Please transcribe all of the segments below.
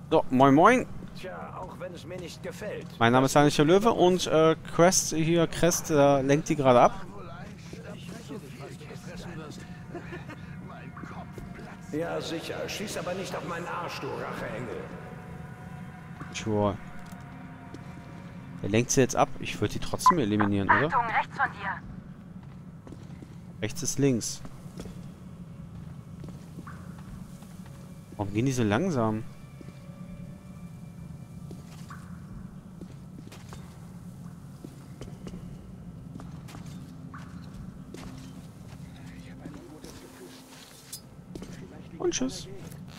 So, moin moin. Tja, auch wenn es mir nicht gefällt. Mein Name ist Heinrich der Löwe und Crest lenkt die gerade ab. Ja, sicher. Schieß aber nicht auf meinen Arsch, du Racheengel. Sure. Er lenkt sie jetzt ab. Ich würde die trotzdem eliminieren, oder? Achtung, rechts von dir. Rechts ist links. Warum gehen die so langsam? Und tschüss.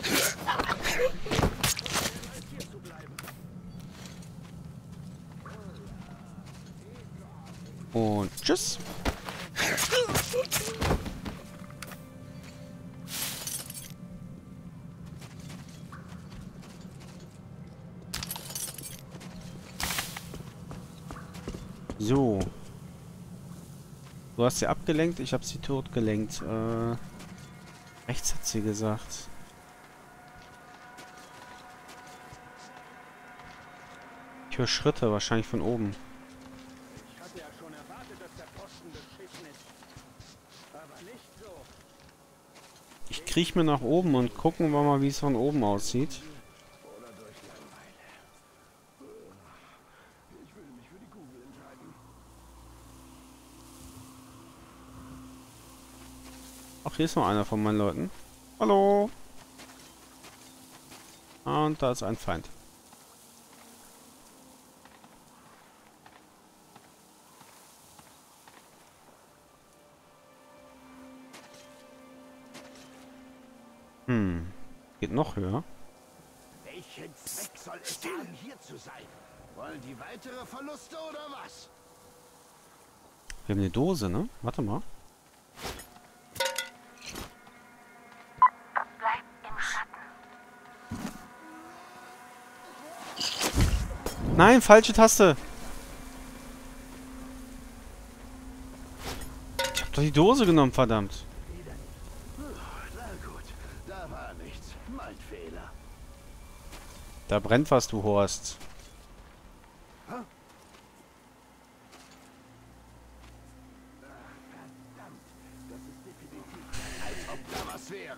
Und tschüss. So. Du hast sie abgelenkt, ich habe sie totgelenkt. Rechts hat sie gesagt. Ich höre Schritte, wahrscheinlich von oben. Ich hatte ja schon erwartet, dass der Posten beschissen ist. Aber nicht so. Ich kriech mir nach oben und gucken wir mal, wie es von oben aussieht. Oder durch Langeweile. Ich will mich für die Kugel entscheiden. Ach, hier ist noch einer von meinen Leuten. Hallo. Und da ist ein Feind. Geht noch höher. Welchen Zweck soll es haben, hier zu sein? Wollen die weitere Verluste oder was? Wir haben eine Dose, ne? Warte mal. Bleib im Schatten. Nein, falsche Taste. Ich hab doch die Dose genommen, verdammt. Na gut, da war nichts. Mein Fehler. Da brennt was, du Horst. Verdammt, das ist definitiv, als ob da was wäre.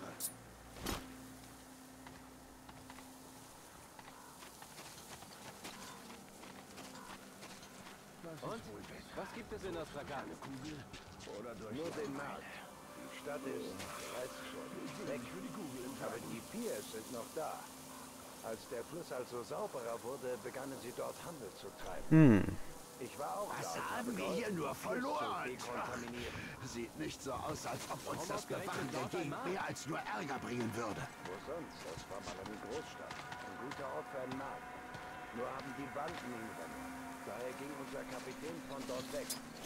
Und? Was gibt es in Ostragan? Kugel oder durch Nur den Markt. Die Stadt ist, weißt du schon, weg. Aber die Piers sind noch da. Als der Fluss also sauberer wurde, begannen sie dort Handel zu treiben. Ich war auch Was da und haben wir geholfen, hier nur den Fluss verloren? zu dekontaminieren. Sieht nicht so aus, als ob uns das Bewachen der Gegend mehr als nur Ärger bringen würde. Wo sonst? Das war mal eine Großstadt. Ein guter Ort für einen Markt. Nur haben die Banden ihn übernommen. Daher ging unser Kapitän von dort weg.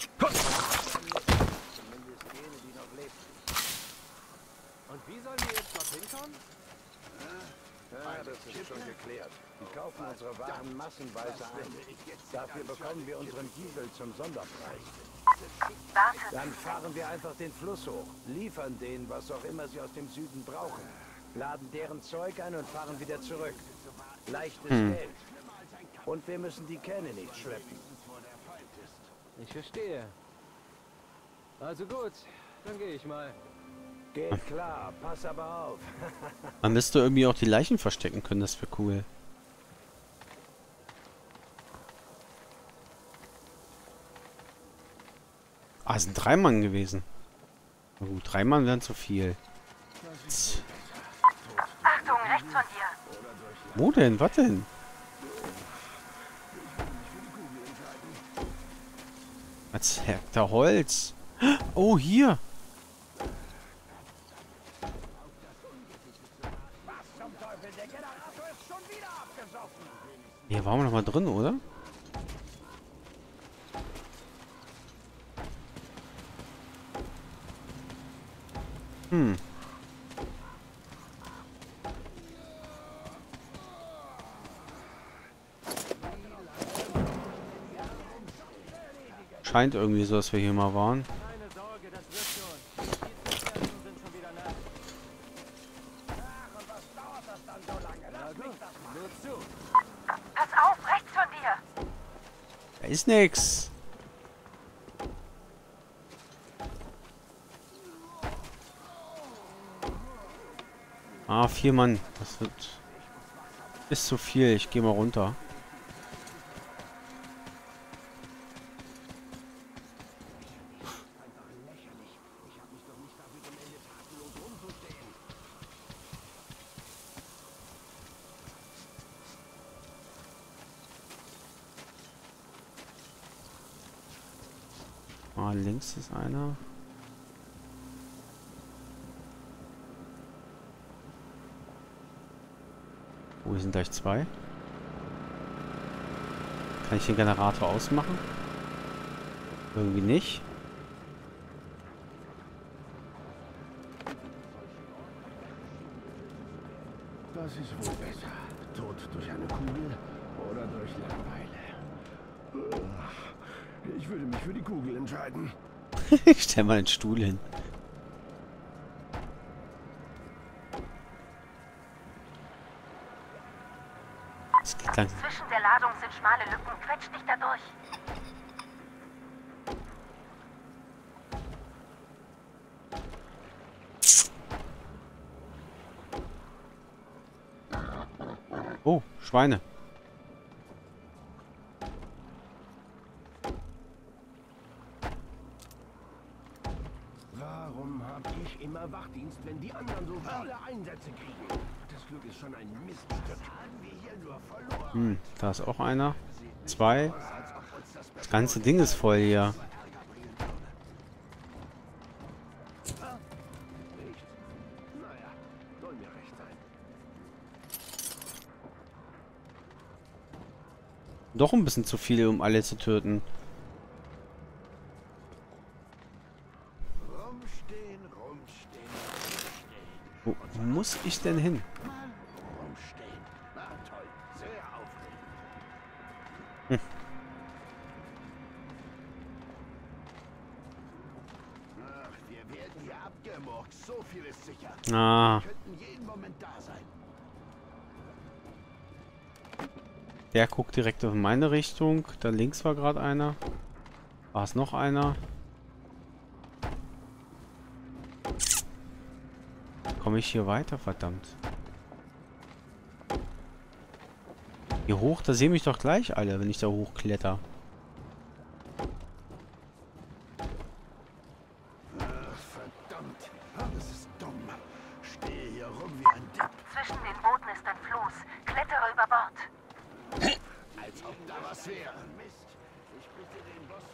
Zumindest jene, die noch lebten. Und wie sollen wir jetzt dorthin kommen? Ja, das ist schon geklärt. Die kaufen unsere Waren massenweise ein. Dafür bekommen wir unseren Diesel zum Sonderpreis. Warte. Dann fahren wir einfach den Fluss hoch, liefern denen, was auch immer sie aus dem Süden brauchen, laden deren Zeug ein und fahren wieder zurück. Leichtes Geld. Und wir müssen die Kähne nicht schleppen. Ich verstehe. Also gut, dann gehe ich mal. Geht klar, pass aber auf. Man müsste irgendwie auch die Leichen verstecken können, das wäre cool. Ah, es sind 3 Mann gewesen. Na gut, 3 Mann wären zu viel. Achtung, rechts von dir. Wo denn? Was denn? Als Hektar Holz. Oh, hier. Hier waren wir noch mal drin, oder? Scheint irgendwie so, dass wir hier mal waren. Keine Sorge, das wird schon. Die Zisternen sind schon wieder nass. Ach, und was dauert das dann so lange? Lass mich das machen. Nur zu. Pass auf, rechts von dir. Da ist nix. Ah, 4 Mann. Das ist zu viel. Ich gehe mal runter. Ah, links ist einer. Oh, hier sind gleich 2. Kann ich den Generator ausmachen? Irgendwie nicht. Das ist wohl besser. Tod durch eine Kugel oder durch Langeweile. Ich würde mich für die Kugel entscheiden. Ich stell mal den Stuhl hin. Es geht langsam. Zwischen der Ladung sind schmale Lücken. Quetsch dich da durch. Oh, Schweine. Warum habe ich immer Wachdienst, wenn die anderen so viele Einsätze kriegen? Das Glück ist schon ein Miststück. Haben wir hier nur verloren. Da ist auch einer. 2. Das ganze Ding ist voll hier. Naja, soll mir recht sein. Doch ein bisschen zu viel, um alle zu töten. Rumstehen, rumstehen, rumstehen. Wo muss ich denn hin? Rumstehen. Na toll, sehr aufregend. Ach, wir werden hier abgemurkst. So viel ist sicher. Ah, Wir könnten jeden Moment da sein. der guckt direkt in meine Richtung. Da links war gerade einer. War es noch einer? Komme ich hier weiter? Verdammt. Hier hoch, da sehen mich doch gleich alle, wenn ich da hochkletter. Ach, verdammt. Das ist dumm. Stehe hier rum wie ein Depp. Zwischen den Booten ist ein Floß. Klettere über Bord. Als ob da was wäre. Mist. Ich bitte den Boss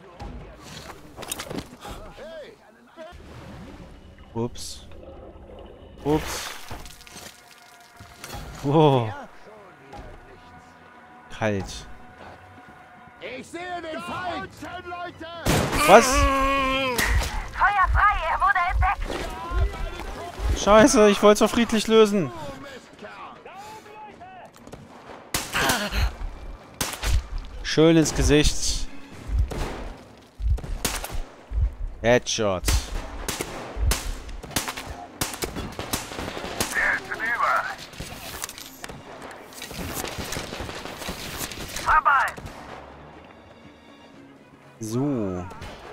nur hey! Ups. Ups. Oh. Kalt. Ich sehe den Feind! Leute! Was? Feuer frei, er wurde entdeckt. Scheiße, ich wollte es doch friedlich lösen. Schön ins Gesicht. Headshot. Vorbei. So.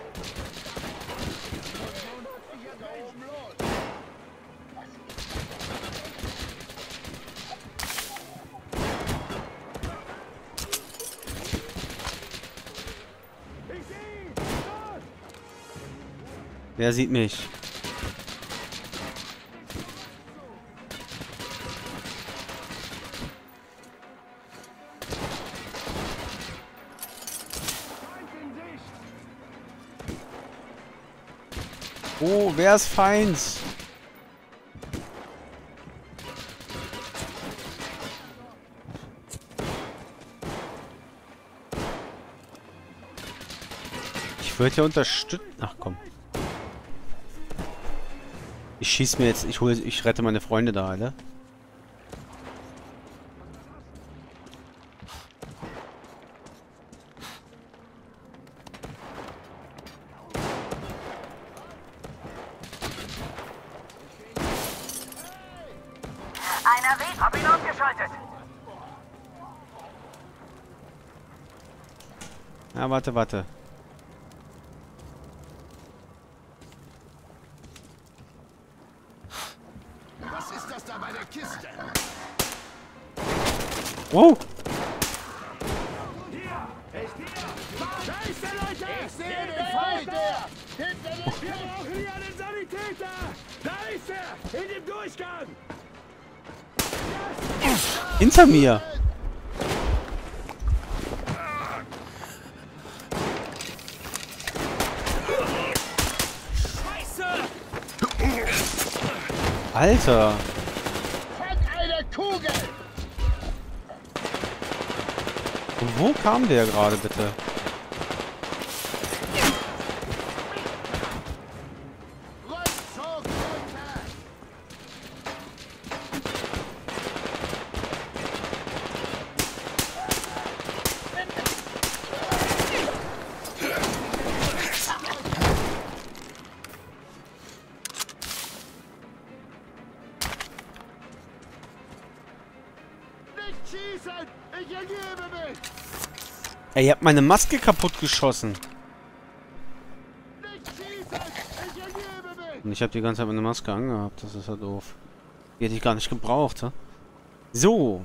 Wer sieht mich? Oh, wer ist Feind? Ich würde ja unterstützen. Ach komm. Ich schieß mir jetzt, ich rette meine Freunde da alle. Einer weht, hab ihn ausgeschaltet. Ja, warte, warte. Was ist das da bei der Kiste? Wow! Da ist der Leute! Ich sehe den Feind! Hinter den Wir brauchen hier einen Sanitäter! Da ist er! In dem Durchgang! Hinter mir! Alter! Fang eine Kugel! Wo kam der gerade bitte? Rückzug runter! Nicht schießen! Ich ergebe mich! Ey, ihr habt meine Maske kaputt geschossen. Nicht schießen! Ich ergebe mich! Und ich habe die ganze Zeit meine Maske angehabt. Das ist ja doof. Die hätte ich gar nicht gebraucht, hä? So.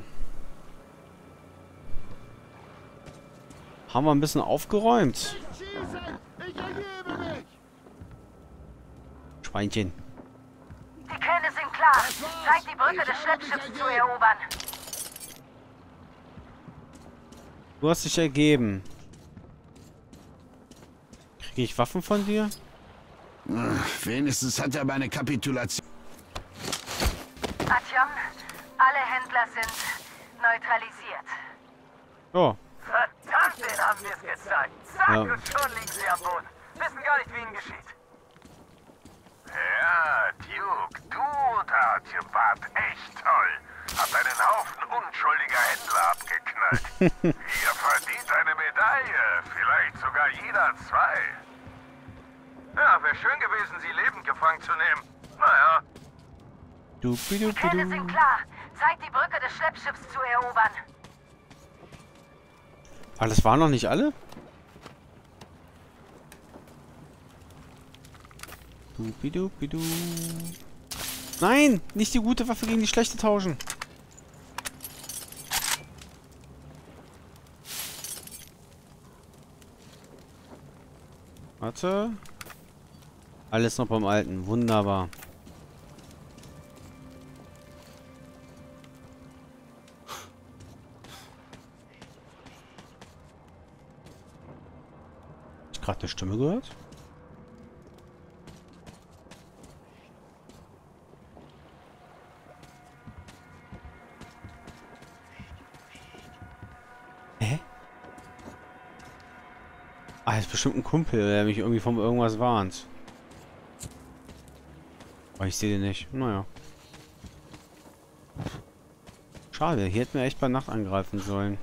Haben wir ein bisschen aufgeräumt. Nicht schießen! Ich ergebe mich! Schweinchen. Die Kähne sind klar. Zeit, die Brücke des Schleppschiffs zu erobern. Du hast dich ergeben. Kriege ich Waffen von dir? Wenigstens hat er meine Kapitulation. Artyom, alle Händler sind neutralisiert. Oh. Verdammt, den haben wir es gezeigt. Zack, Ja. und schon liegen sie am Boden. Wissen gar nicht, wie ihnen geschieht. Ja, Duke, du und Artyom wart echt toll. Habt einen Haufen unschuldiger Händler abgeknallt. Ihr verdient eine Medaille, vielleicht sogar jeder 2. Ja, wäre schön gewesen, sie lebend gefangen zu nehmen. Naja, Die Kähne sind klar. Zeit, die Brücke des Schleppschiffs zu erobern. Ah, das waren noch nicht alle? Dupidupidu. Nein! Nicht die gute Waffe gegen die schlechte tauschen. Warte. Alles noch beim Alten. Wunderbar. Hab ich gerade eine Stimme gehört? Hä? Ah, ist bestimmt ein Kumpel, der mich irgendwie von irgendwas warnt. Aber ich sehe den nicht. Naja. Schade, hier hätten wir echt bei Nacht angreifen sollen.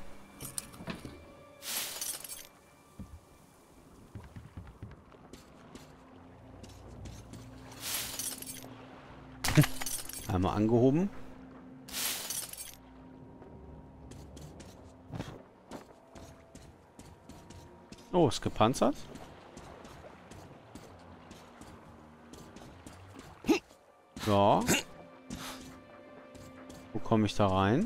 Einmal angehoben. Oh, ist gepanzert. So. Wo komme ich da rein?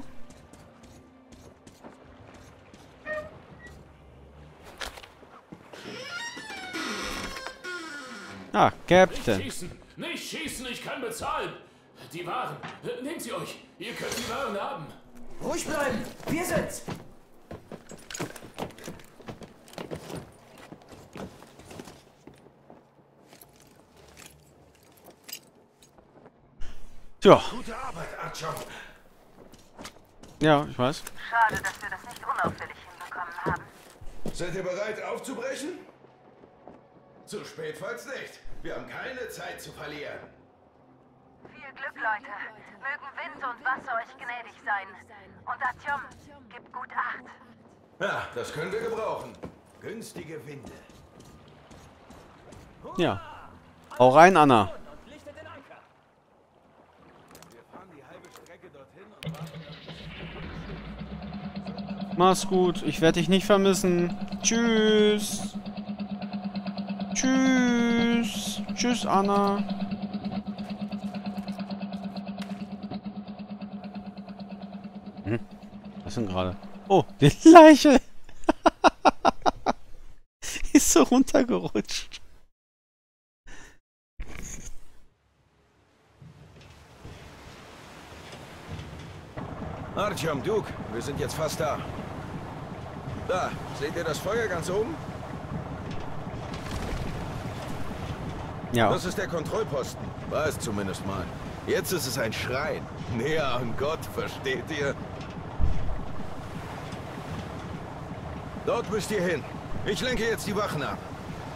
Ah, Captain. Nicht schießen, ich kann bezahlen. Die Waren, nehmt sie euch. Ihr könnt die Waren haben. Ruhig bleiben. Wir sind's. Tja, gute Arbeit, Artyom. ja, ich weiß. Schade, dass wir das nicht unauffällig hinbekommen haben. Seid ihr bereit aufzubrechen? Zu spät, falls nicht. Wir haben keine Zeit zu verlieren. Viel Glück, Leute. Mögen Wind und Wasser euch gnädig sein. Und Artyom, gib gut Acht. Ja, das können wir gebrauchen. Günstige Winde. Ja. Hau rein, Anna. Und lichtet den Anker. Wir fahren die halbe Strecke dorthin und warten dann. Mach's gut. Ich werde dich nicht vermissen. Tschüss. Tschüss. Tschüss, Anna. Was denn gerade? Oh, die Leiche. Ist so runtergerutscht. Artyom, Duke, wir sind jetzt fast da. Da, seht ihr das Feuer ganz oben? Ja. Das ist der Kontrollposten. War es zumindest mal. Jetzt ist es ein Schrein. Näher an Gott, versteht ihr? Dort müsst ihr hin. Ich lenke jetzt die Wachen ab.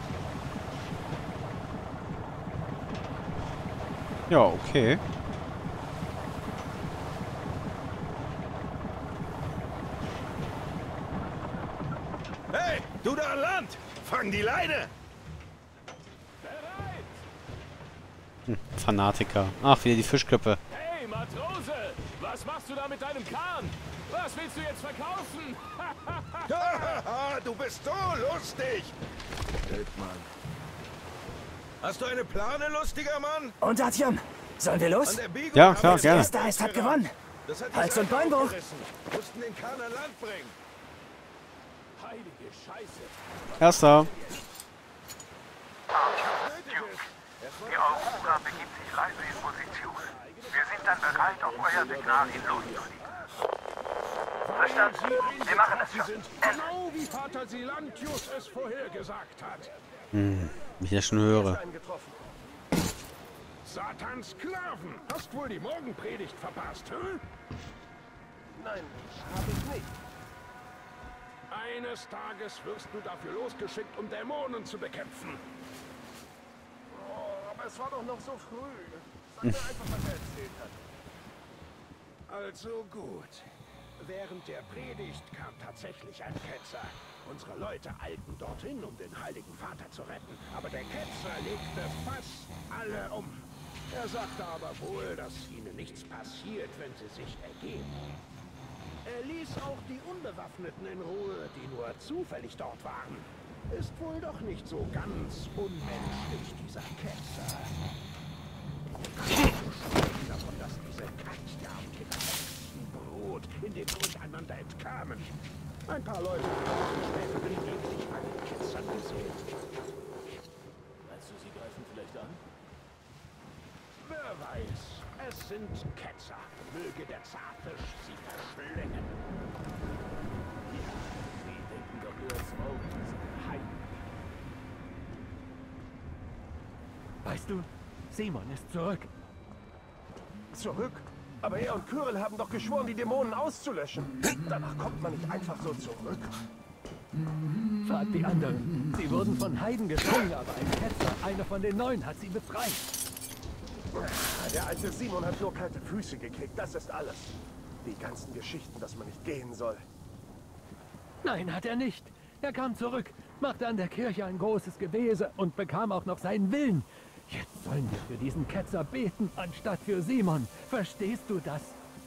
Ja, okay. Hey, du da an Land! Fang die Leine! Fanatiker. Ach, wieder die Fischköpfe. Hey, Matrose! Was machst du da mit deinem Kahn? Was willst du jetzt verkaufen? Du bist so lustig! Mann. Hast du eine Plane, lustiger Mann? Und Artyom, sollen wir los? An der Biegung Ja, klar, haben wir gerne. das Wer da ist, hat gewonnen. Das hat die Hals- und Seite Beinbruch. aufgerissen. Mussten den Kahn an Land bringen. Heilige Scheiße! Erster. Die Aurora begibt sich leise in Position. Wir sind dann bereit, auf euer Signal hin loszulegen. Verstanden? Wir machen es schon. Genau wie Vater Silantius es vorhergesagt hat. Wie ich das schon höre. Eingetroffen. Satans Sklaven! Hast wohl die Morgenpredigt verpasst, hm? Nein, habe ich nicht. Eines Tages wirst du dafür losgeschickt, um Dämonen zu bekämpfen. Oh, aber es war doch noch so früh. Sag mir einfach, was er erzählt hat. Also gut. Während der Predigt kam tatsächlich ein Ketzer. Unsere Leute eilten dorthin, um den Heiligen Vater zu retten. Aber der Ketzer legte fast alle um. Er sagte aber wohl, dass ihnen nichts passiert, wenn sie sich ergeben. Er ließ auch die Unbewaffneten in Ruhe, die nur zufällig dort waren. Ist wohl doch nicht so ganz unmenschlich, dieser Ketzer. Davon, dass diese Katja und ihr Hexenbrot in dem Durcheinander entkamen. Ein paar Leute haben die späteren sich an den Ketzern gesehen. Meinst du, sie greifen vielleicht an? Wer weiß, es sind Ketzer. Möge der Zahnfisch sie verschlingen. Ja, sie denken doch nur ans Auge, diese Heiden. Weißt du, Simon ist zurück. Zurück? Aber er und Kyrill haben doch geschworen, die Dämonen auszulöschen. Danach kommt man nicht einfach so zurück. Frag die anderen. Sie wurden von Heiden gezwungen, aber ein Ketzer, einer von den Neuen, hat sie befreit. Der alte Simon hat nur kalte Füße gekriegt, das ist alles. Die ganzen Geschichten, dass man nicht gehen soll. Nein, hat er nicht. Er kam zurück, machte an der Kirche ein großes Gewese und bekam auch noch seinen Willen. Jetzt sollen wir für diesen Ketzer beten, anstatt für Simon. Verstehst du das?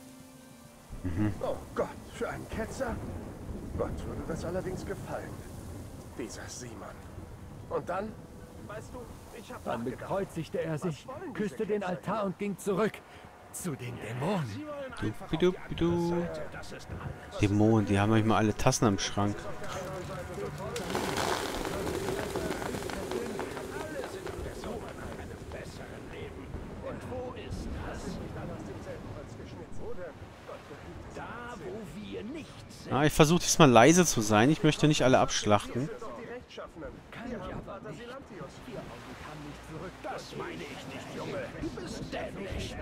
Oh Gott, für einen Ketzer? Gott würde das allerdings gefallen. Dieser Simon. Und dann? Weißt du, ich hab Dann nachgedacht. bekreuzigte er sich, Was wollen küsste diese den Ketzer Altar und ging zurück. Zu den Dämonen. Sie wollen einfach auf Bidu, die andere bidu. Seite, das ist alles. Dämonen, die haben manchmal alle Tassen am Schrank. Alle sind auf der Suche nach einem besseren Leben. Und wo ist das? Nicht alle aus demselben Holz geschnitzt, oder? Gott behüte sie. Da, wo wir nicht sind. Ah, ich versuche diesmal leise zu sein. Ich möchte nicht alle abschlachten. Das sind die Rechtschaffenen. Wir haben Vater Silantius. Das meine ich nicht, Junge. Du bist dämlich.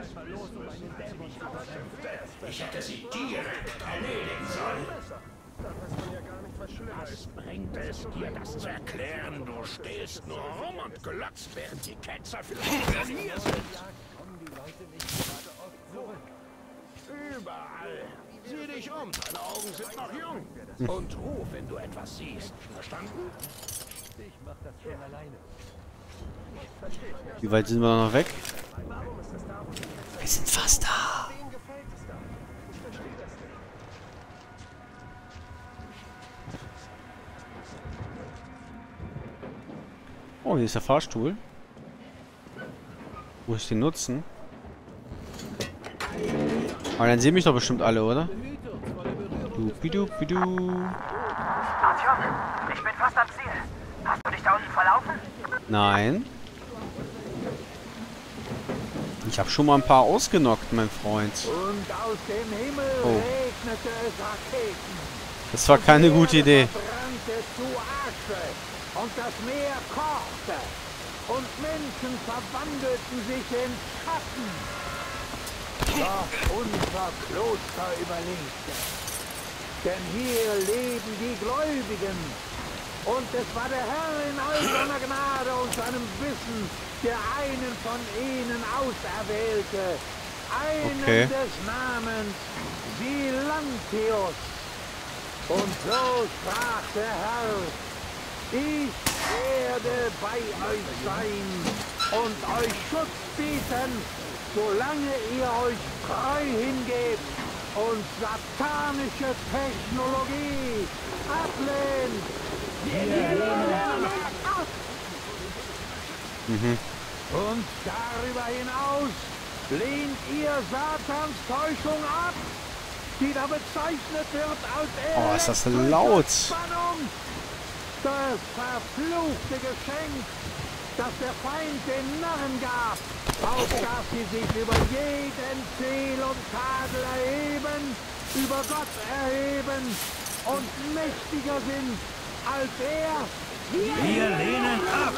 Ich hätte sie direkt erledigen sollen. Dann weiß man ja gar nicht, was schlimmer Was ist. bringt es dir, das zu erklären? Du stehst nur rum und glotzt, während die Ketzer vielleicht hier sind. Überall. Sieh dich um, deine Augen sind noch jung. Und ruf, wenn du etwas siehst. Verstanden? Ich mach das schon alleine. Wie weit sind wir noch weg? Warum ist das da, wo die Ketzer Wir sind fast da. Wem gefällt es da? Ich verstehe das nicht. Oh, hier ist der Fahrstuhl. Muss ich den nutzen? Aber dann sehen mich doch bestimmt alle, oder? Dupidupidu. Artyom, ich bin fast am Ziel. Hast du dich da unten verlaufen? Nein. Ich habe schon mal ein paar ausgenockt, mein Freund. Und aus dem Himmel regnete es Raketen. Das war keine gute Idee. Brannte zu Asche und das Meer kochte und Menschen verwandelten sich in Schatten. Doch unser Kloster überlebte. Denn hier leben die Gläubigen. Und es war der Herr in all seiner Gnade und seinem Wissen, der einen von ihnen auserwählte. Einen des Namens Silantius. Und so sprach der Herr: Ich werde bei euch sein und euch Schutz bieten, solange ihr euch treu hingebt und satanische Technologie ablehnt. Und darüber hinaus lehnt ihr Satans Täuschung ab, die da bezeichnet wird als Oh, ist das laut. Spannung. Das verfluchte Geschenk, das der Feind den Narren gab, auf dass sie sich über jeden Fehl und Tadel erheben, über Gott erheben und mächtiger sind als er. Wir lehnen ab.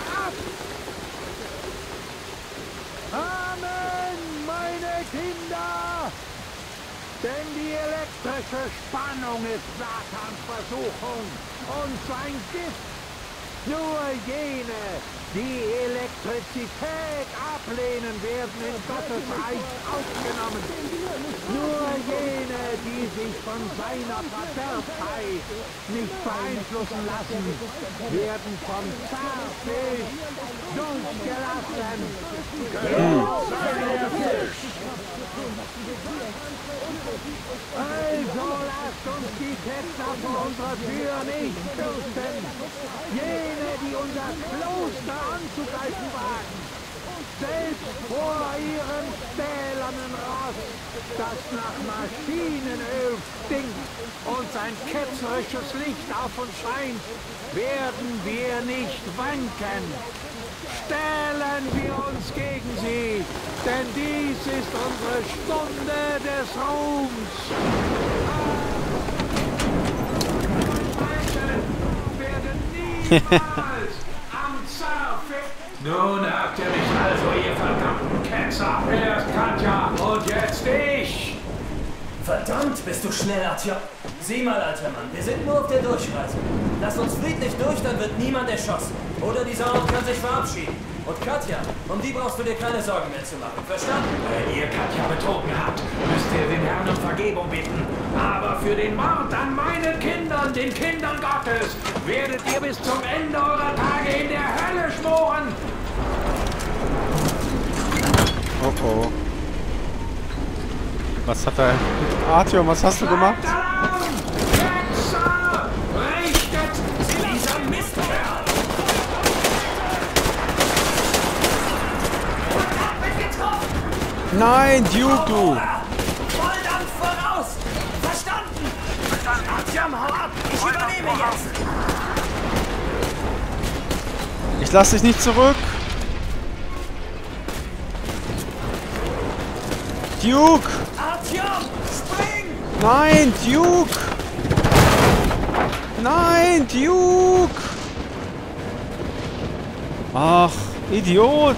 Amen, meine Kinder! Denn die elektrische Spannung ist Satans Versuchung und sein Gift. Nur jene, die Elektrizität ablehnen, werden in Gottes Reich aufgenommen. Nur jene, die sich von seiner Verderbtheit nicht beeinflussen lassen, werden vom Zahnfisch durchgelassen. Also lasst uns die Ketzer vor unserer Tür nicht fürchten. Jene, die unser Kloster anzugreifen wagen, selbst vor ihrem stählernen Ross, das nach Maschinenöl stinkt und sein ketzerisches Licht auf uns scheint, werden wir nicht wanken. Stellen wir uns gegen sie, denn dies ist unsere Stunde des Ruhms. Werden niemals am Zerfick. Nun habt ihr mich also, ihr verdammten Ketzer. Erst Katja und jetzt ich. Verdammt, bist du schnell, Artyom. Sieh mal, alter Mann, wir sind nur auf der Durchreise. Lass uns friedlich durch, dann wird niemand erschossen. Oder dieser Ort kann sich verabschieden. Und Katja, um die brauchst du dir keine Sorgen mehr zu machen. Verstanden? Wenn ihr Katja betrogen habt, müsst ihr den Herrn um Vergebung bitten. Aber für den Mord an meinen Kindern, den Kindern Gottes, werdet ihr bis zum Ende eurer Tage in der Hölle schmoren. Oh oh. Was hat er... Artyom, was hast du gemacht? Ketzer! Richtet dieser Mistkerl! Nein, Duke, du! Volldampf voraus! Verstanden? Artyom, hau ab! Ich übernehme jetzt! Ich lass dich nicht zurück! Duke! Artyom, spring! Nein, Duke! Nein, Duke! Ach, Idiot!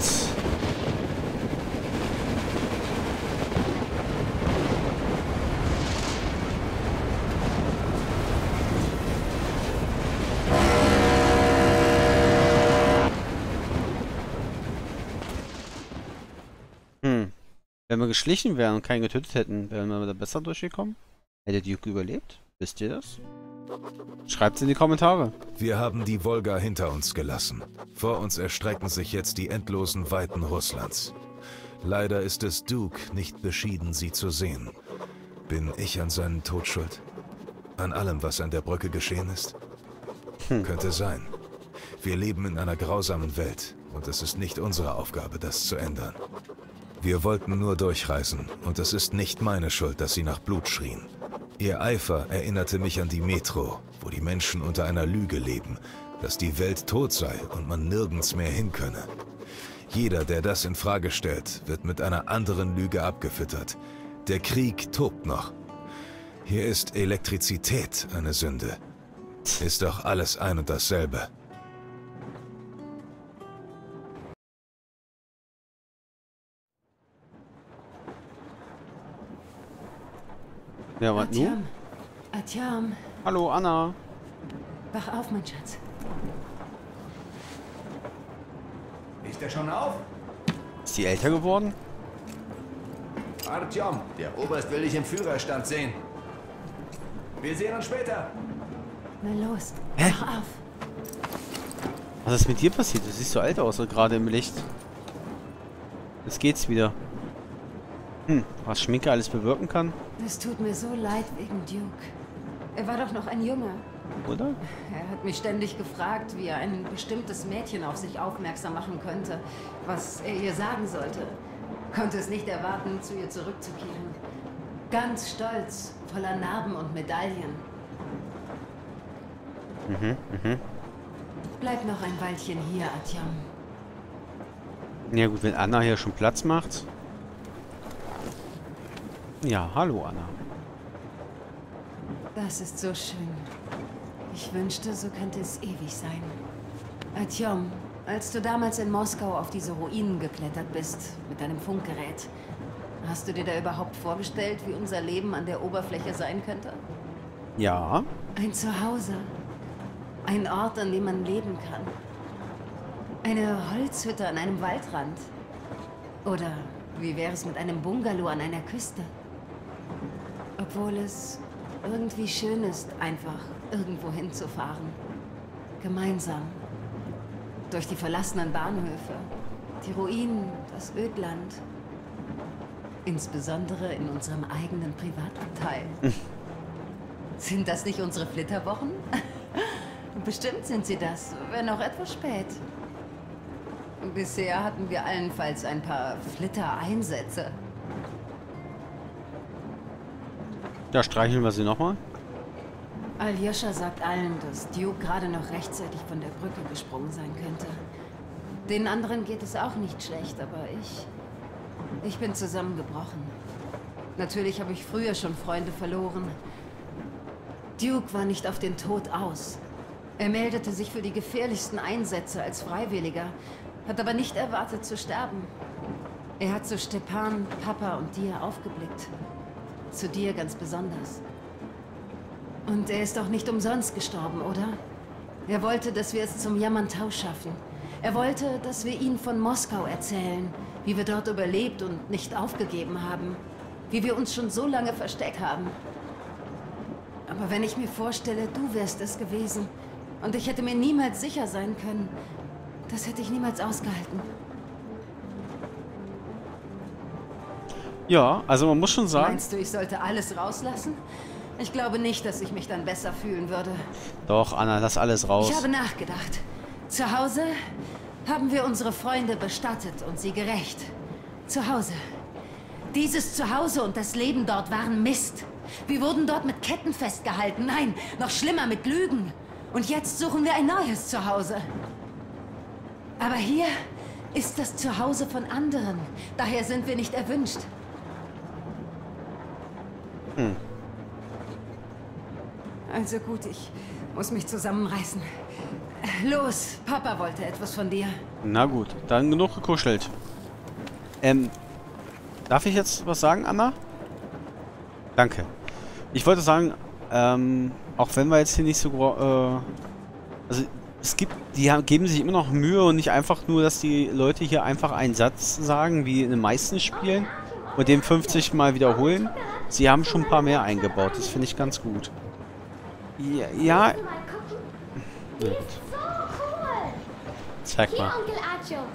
Wenn wir geschlichen wären und keinen getötet hätten, wären wir da besser durchgekommen? Hätte Duke überlebt? Wisst ihr das? Schreibt's in die Kommentare. Wir haben die Wolga hinter uns gelassen. Vor uns erstrecken sich jetzt die endlosen Weiten Russlands. Leider ist es Duke nicht beschieden, sie zu sehen. Bin ich an seinem Tod schuld? An allem, was an der Brücke geschehen ist? Könnte sein. Wir leben in einer grausamen Welt und es ist nicht unsere Aufgabe, das zu ändern. Wir wollten nur durchreisen und es ist nicht meine Schuld, dass sie nach Blut schrien. Ihr Eifer erinnerte mich an die Metro, wo die Menschen unter einer Lüge leben, dass die Welt tot sei und man nirgends mehr hin könne. Jeder, der das in Frage stellt, wird mit einer anderen Lüge abgefüttert. Der Krieg tobt noch. Hier ist Elektrizität eine Sünde. Ist doch alles ein und dasselbe. Ja, was nun? Artyom. Hallo, Anna. Wach auf, mein Schatz. Ist er schon auf? Ist die älter geworden? Artyom, der Oberst will dich im Führerstand sehen. Wir sehen uns später. Na los, Hä? wach auf. Was ist mit dir passiert? Du siehst so alt aus, gerade im Licht. Jetzt geht's wieder. Was Schminke alles bewirken kann. Es tut mir so leid wegen Duke. Er war doch noch ein Junge. Oder? Er hat mich ständig gefragt, wie er ein bestimmtes Mädchen auf sich aufmerksam machen könnte, was er ihr sagen sollte. Konnte es nicht erwarten, zu ihr zurückzukehren. Ganz stolz, voller Narben und Medaillen. Bleib noch ein Weilchen hier, Artyom. Ja gut, wenn Anna hier schon Platz macht. Ja, hallo Anna. Das ist so schön. Ich wünschte, so könnte es ewig sein. Artyom, als du damals in Moskau auf diese Ruinen geklettert bist, mit deinem Funkgerät, hast du dir da überhaupt vorgestellt, wie unser Leben an der Oberfläche sein könnte? Ja. Ein Zuhause. Ein Ort, an dem man leben kann. Eine Holzhütte an einem Waldrand. Oder wie wäre es mit einem Bungalow an einer Küste? Obwohl es irgendwie schön ist, einfach irgendwo hinzufahren. Gemeinsam. Durch die verlassenen Bahnhöfe. Die Ruinen, das Ödland. Insbesondere in unserem eigenen Privatabteil. Sind das nicht unsere Flitterwochen? Bestimmt sind sie das, wenn auch etwas spät. Bisher hatten wir allenfalls ein paar Flittereinsätze. Da streicheln wir sie nochmal. Aljoscha sagt allen, dass Duke gerade noch rechtzeitig von der Brücke gesprungen sein könnte. Den anderen geht es auch nicht schlecht, aber ich bin zusammengebrochen. Natürlich habe ich früher schon Freunde verloren. Duke war nicht auf den Tod aus. Er meldete sich für die gefährlichsten Einsätze als Freiwilliger, hat aber nicht erwartet zu sterben. Er hat zu Stepan, Papa und dir aufgeblickt. Zu dir ganz besonders. Und er ist auch nicht umsonst gestorben, oder? Er wollte, dass wir es zum Yamantau schaffen. Er wollte, dass wir ihn von Moskau erzählen, wie wir dort überlebt und nicht aufgegeben haben. Wie wir uns schon so lange versteckt haben. Aber wenn ich mir vorstelle, du wärst es gewesen und ich hätte mir niemals sicher sein können, das hätte ich niemals ausgehalten. Ja, also man muss schon sagen... Meinst du, ich sollte alles rauslassen? Ich glaube nicht, dass ich mich dann besser fühlen würde. Doch, Anna, lass alles raus. Ich habe nachgedacht. Zu Hause haben wir unsere Freunde bestattet und sie gerächt. Zu Hause. Dieses Zuhause und das Leben dort waren Mist. Wir wurden dort mit Ketten festgehalten. Nein, noch schlimmer, mit Lügen. Und jetzt suchen wir ein neues Zuhause. Aber hier ist das Zuhause von anderen. Daher sind wir nicht erwünscht. Also gut, ich muss mich zusammenreißen. Los, Papa wollte etwas von dir. Na gut, dann genug gekuschelt. Darf ich jetzt was sagen, Anna? Danke. Ich wollte sagen, auch wenn wir jetzt hier nicht so... also es gibt... Die geben sich immer noch Mühe und nicht einfach nur, dass die Leute hier einfach einen Satz sagen, wie in den meisten Spielen und den 50 Mal wiederholen. Sie haben schon ein paar mehr eingebaut. Das finde ich ganz gut. Ja. Ja. Die ist so cool. Zeig Hier, mal. Onkel Artyom.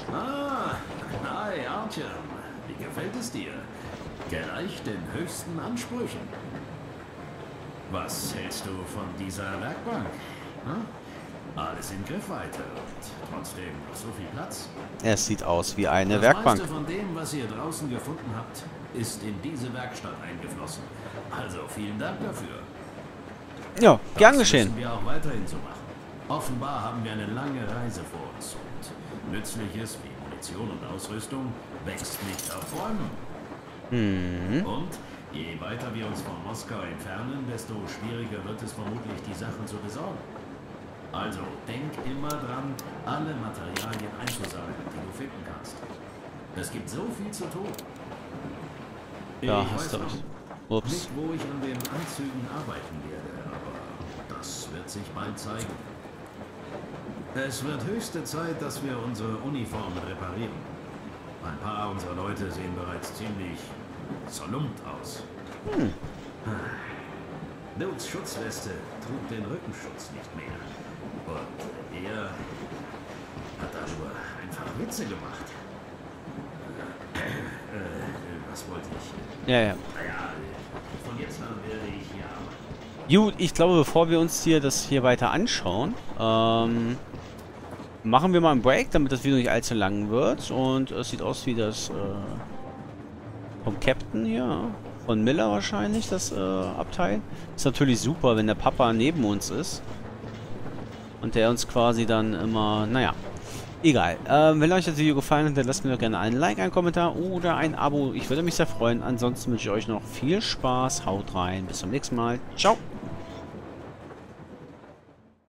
Hi, Artyom. Wie gefällt es dir? Gerecht den höchsten Ansprüchen. Was hältst du von dieser Werkbank? Hm? Alles in Griffweite und trotzdem noch so viel Platz. Es sieht aus wie eine Das Werkbank. meiste von dem, was ihr draußen gefunden habt, ist in diese Werkstatt eingeflossen. Also vielen Dank dafür. Ja, gern Das geschehen. müssen wir auch weiterhin so machen. Offenbar haben wir eine lange Reise vor uns und Nützliches wie Munition und Ausrüstung wächst nicht auf Bäumen. Und je weiter wir uns von Moskau entfernen, desto schwieriger wird es vermutlich, die Sachen zu besorgen. Also denk immer dran, alle Materialien einzusammeln, die du finden kannst. Es gibt so viel zu tun. Ja, Ich hast du weiß recht. noch Ups. nicht, wo ich an den Anzügen arbeiten werde, aber das wird sich bald zeigen. Es wird höchste Zeit, dass wir unsere Uniformen reparieren. Ein paar unserer Leute sehen bereits ziemlich zerlumpt aus. Dukes Schutzweste trug den Rückenschutz nicht mehr. Und er hat darüber einfach Witze gemacht. Was wollte ich? Ja, ja. Naja, von jetzt an werde ich hier arbeiten. Gut, ich glaube, bevor wir uns das hier weiter anschauen, machen wir mal einen Break, damit das Video nicht allzu lang wird. Und es sieht aus wie das vom Captain hier, von Miller wahrscheinlich, das Abteil. Ist natürlich super, wenn der Papa neben uns ist. Und der uns quasi dann immer, naja, egal. Wenn euch das Video gefallen hat, dann lasst mir doch gerne einen Like, einen Kommentar oder ein Abo. Ich würde mich sehr freuen. Ansonsten wünsche ich euch noch viel Spaß. Haut rein. Bis zum nächsten Mal. Ciao.